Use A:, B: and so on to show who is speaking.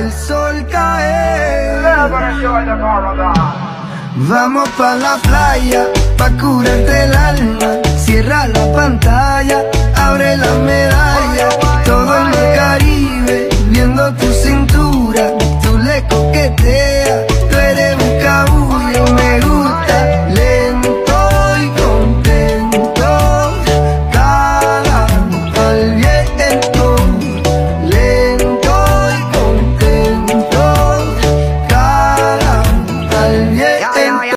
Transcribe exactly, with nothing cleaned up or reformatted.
A: el sol caer. Vamos pa' la playa, pa' curarte